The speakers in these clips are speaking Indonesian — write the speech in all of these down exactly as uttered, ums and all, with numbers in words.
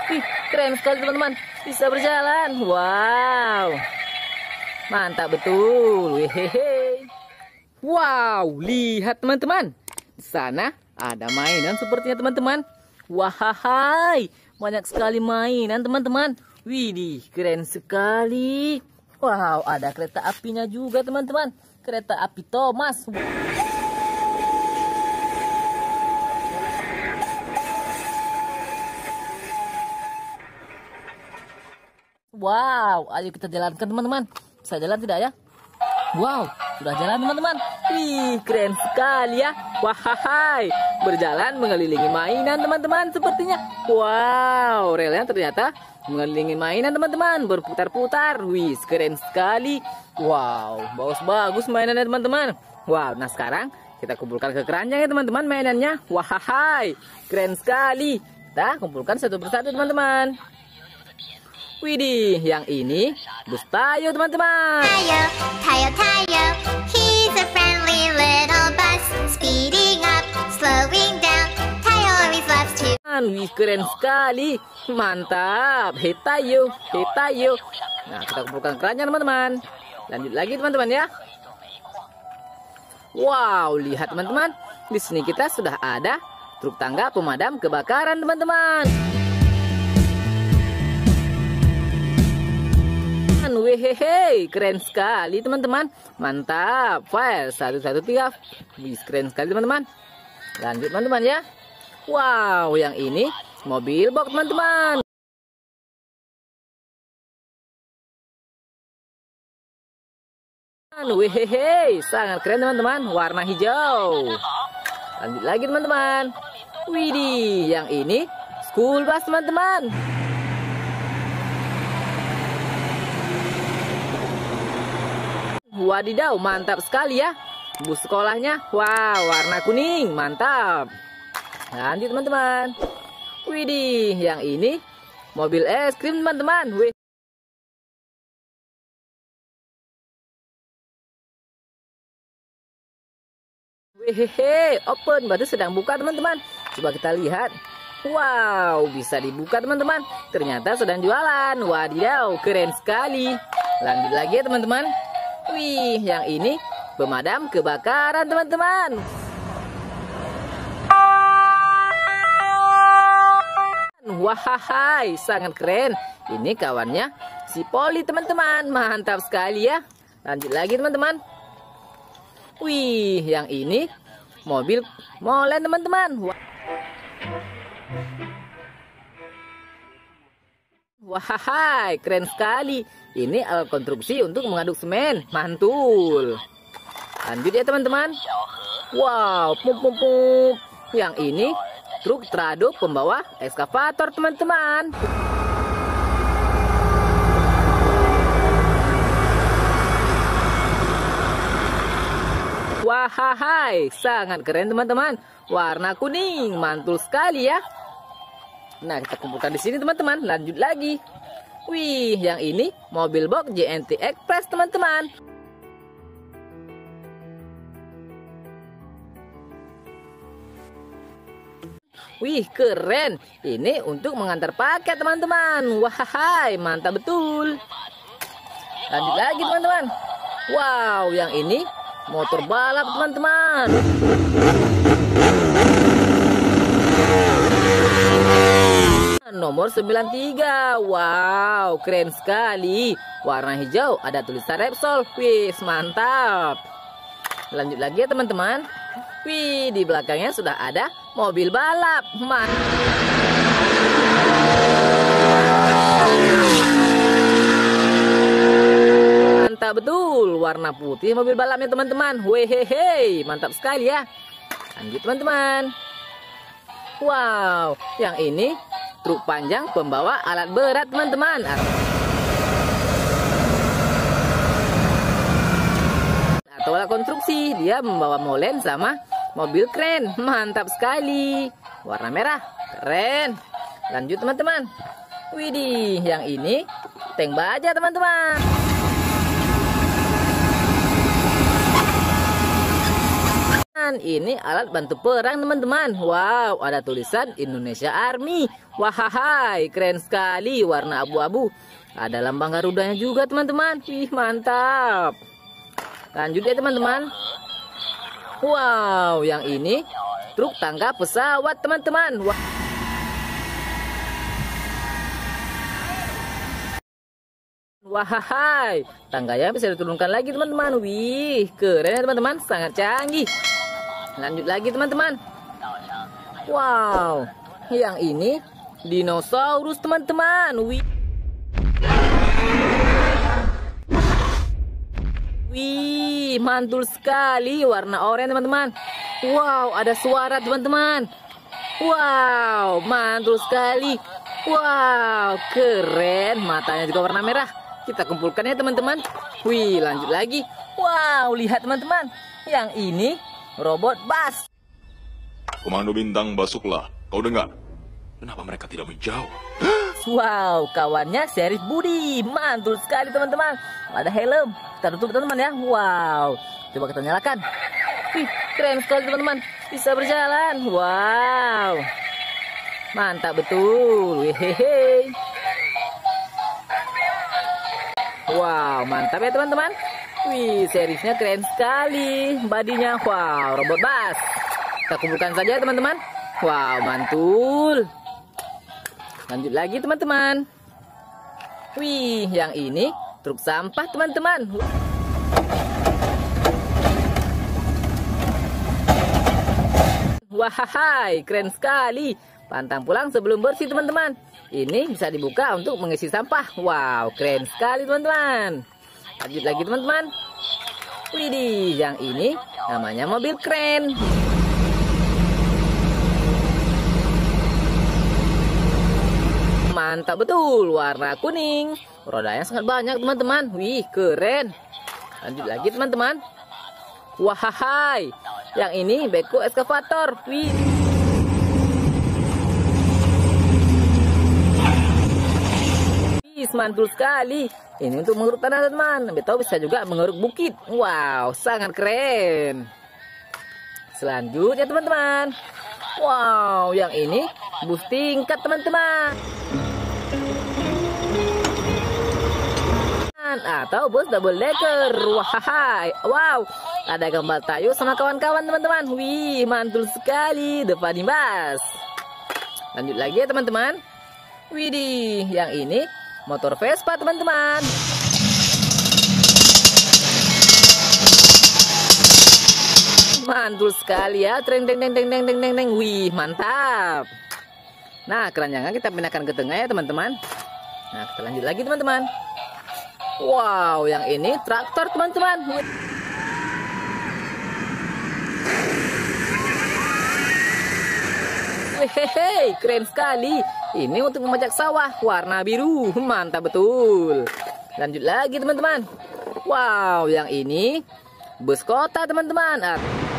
Wih, keren sekali teman-teman. Bisa berjalan. Wow. Mantap betul. Hehehe. Wow, lihat teman-teman. Di sana ada mainan sepertinya teman-teman. Wahai, banyak sekali mainan teman-teman. Widih, keren sekali. Wow, ada kereta apinya juga teman-teman. Kereta api Thomas. Wow, ayo kita jalankan teman-teman. Bisa jalan tidak ya? Wow, sudah jalan teman-teman. Wih, keren sekali ya. Wahai, berjalan mengelilingi mainan teman-teman sepertinya. Wow, relnya ternyata mengelilingi mainan teman-teman, berputar-putar. Wih, keren sekali. Wow, bagus-bagus mainannya teman-teman. Wow, nah sekarang kita kumpulkan ke keranjang ya teman-teman mainannya. Wahai, keren sekali. Kita kumpulkan satu persatu teman-teman. Widih, yang ini bus Tayo teman-teman. Tayo, Tayo, Tayo, he's a friendly little bus, speeding up, slowing down. Tayo always loves to. Wih, keren sekali, mantap. Hey Tayo, hey Tayo. Nah, kita kumpulkan keranjang teman-teman. Lanjut lagi teman-teman ya. Wow, lihat teman-teman, di sini kita sudah ada truk tangga pemadam kebakaran teman-teman. Wehehe, keren sekali teman-teman. Mantap. File satu satu tiga. Wih, keren sekali teman-teman. Lanjut teman-teman ya. Wow, yang ini mobil box teman-teman. Wehehe, sangat keren teman-teman. Warna hijau. Lanjut lagi teman-teman. Widih, yang ini school bus teman-teman. Wadidaw, mantap sekali ya. Bus sekolahnya, wow, warna kuning, mantap. Lanjut teman-teman. Widih, yang ini mobil es krim teman-teman. Wih. Wehehe, open, berarti sedang buka teman-teman. Coba kita lihat. Wow, bisa dibuka teman-teman. Ternyata sedang jualan. Wadidaw, keren sekali. Lanjut lagi ya teman-teman. Wih, yang ini pemadam kebakaran teman-teman. Wahai, sangat keren. Ini kawannya si Poli teman-teman. Mantap sekali ya. Lanjut lagi teman-teman. Wih, yang ini mobil molen teman-teman. Wahai, keren sekali. Ini alat konstruksi untuk mengaduk semen. Mantul. Lanjut ya teman-teman. Wow, pum pum pum. Yang ini truk trado pembawa ekskavator teman-teman. Wahai, sangat keren teman-teman. Warna kuning, mantul sekali ya. Nah, kita kumpulkan di sini teman-teman. Lanjut lagi. Wih, yang ini mobil box J N T Express teman-teman. Wih, keren. Ini untuk mengantar paket teman-teman. Wahai, mantap betul. Lanjut lagi teman-teman. Wow, yang ini motor balap teman-teman. Nomor sembilan puluh tiga. Wow, keren sekali. Warna hijau, ada tulisan Repsol. Wih, mantap. Lanjut lagi ya teman-teman. Wih, di belakangnya sudah ada mobil balap. Mantap. Mantap betul. Warna putih mobil balapnya teman-teman. Wehehe, mantap sekali ya. Lanjut teman-teman. Wow, yang ini truk panjang pembawa alat berat teman-teman. Atau alat konstruksi, dia membawa molen sama mobil kren. Mantap sekali. Warna merah, keren. Lanjut teman-teman. Widih, yang ini tank baja teman-teman. Ini alat bantu perang teman-teman. Wow, ada tulisan Indonesia Army. Wahai, keren sekali, warna abu-abu. Ada lambang Garudanya juga teman-teman. Ih, mantap. Lanjut ya teman-teman. Wow, yang ini truk tangga pesawat teman-teman. Wah. Wahai, tangganya bisa diturunkan lagi teman-teman. Wih, keren ya teman-teman, sangat canggih. Lanjut lagi teman-teman. Wow, yang ini dinosaurus teman-teman. Wih. Wih, mantul sekali, warna oranye teman-teman. Wow, ada suara teman-teman. Wow, mantul sekali. Wow, keren, matanya juga warna merah. Kita kumpulkan ya teman-teman. Wih, lanjut lagi. Wow, lihat teman-teman, yang ini robot bus. Komando Bintang, masuklah. Kau dengar? Kenapa mereka tidak menjawab? Wow, kawannya Sheriff Budi. Mantul sekali teman-teman. Ada helm. Kita tutup teman-teman ya. Wow, coba kita nyalakan. Wih, keren sekali teman-teman. Bisa berjalan. Wow, mantap betul. Hehehe. Wow, mantap ya teman-teman. Wih, serifnya keren sekali. Badinya, wow, robot bus. Kita kumpulkan saja teman-teman. Wow, mantul. Lanjut lagi teman-teman. Wih, yang ini truk sampah teman-teman. Wahai, keren sekali. Pantang pulang sebelum bersih teman-teman. Ini bisa dibuka untuk mengisi sampah. Wow, keren sekali teman-teman. Lanjut lagi teman-teman. Widih, yang ini namanya mobil keren. Mantap betul, warna kuning. Rodanya sangat banyak teman-teman. Wih, keren. Lanjut lagi teman-teman. Wahai, yang ini beko eskavator. Wih. Mantul sekali. Ini untuk mengeruk tanah teman-teman. Betul, bisa juga mengeruk bukit. Wow, sangat keren. Selanjutnya teman-teman. Wow, yang ini bus tingkat teman-teman. Atau bus double decker. Wahai, wow, ada gambar Tayo sama kawan-kawan teman-teman. Wih, mantul sekali. Depan bus. Lanjut lagi ya teman-teman. Widih, yang ini motor Vespa teman-teman. Mantul sekali ya. Treng deng deng deng deng deng deng. Wih, mantap. Nah, keranjangnya kita pindahkan ke tengah ya teman-teman. Nah, kita lanjut lagi teman-teman. Wow, yang ini traktor teman-teman. Hehehe, keren sekali. Ini untuk memajak sawah, warna biru. Mantap betul. Lanjut lagi teman-teman. Wow, yang ini bus kota teman-teman.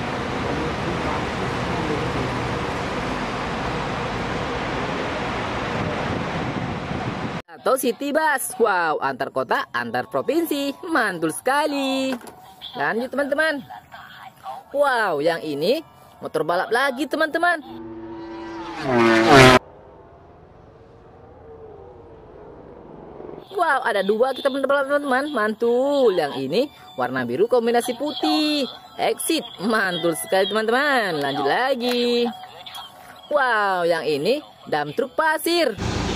Atau city bus. Wow, antar kota, antar provinsi. Mantul sekali. Lanjut teman-teman. Wow, yang ini motor balap lagi teman-teman. Wow, ada dua kita teman-teman. Mantul. Yang ini warna biru kombinasi putih. Exit. Mantul sekali teman-teman. Lanjut lagi. Wow, yang ini dump truk pasir.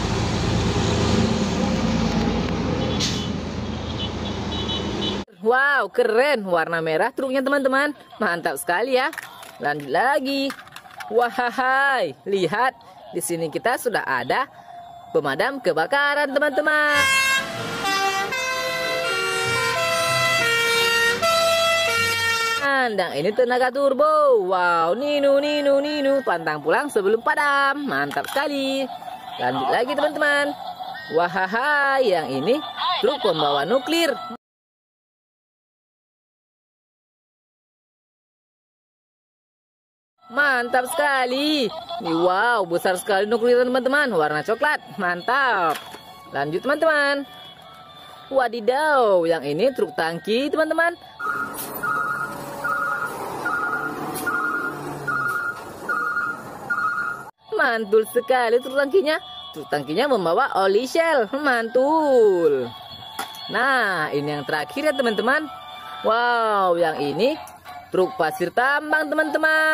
Wow, keren. Warna merah truknya teman-teman. Mantap sekali ya. Lanjut lagi. Wahai, lihat. Di sini kita sudah ada pemadam kebakaran teman-teman. Dan ini tenaga turbo. Wow, ninu ninu ninu. Pantang pulang sebelum padam. Mantap sekali. Lanjut lagi teman-teman. Wahai, yang ini truk pembawa nuklir. Mantap sekali. Wow, besar sekali nuklir teman-teman. Warna coklat. Mantap. Lanjut teman-teman. Wadidaw, yang ini truk tangki teman-teman. Mantul sekali truk tangkinya. Truk tangkinya membawa oli shell. Mantul. Nah, ini yang terakhir ya teman-teman. Wow, yang ini truk pasir tambang teman-teman.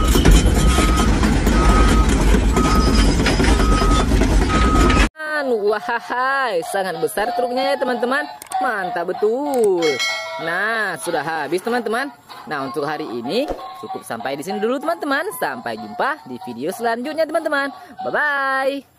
Wahai, sangat besar truknya ya teman-teman. Mantap betul. Nah, sudah habis teman-teman. Nah, untuk hari ini cukup sampai di sini dulu teman-teman. Sampai jumpa di video selanjutnya teman-teman. Bye-bye.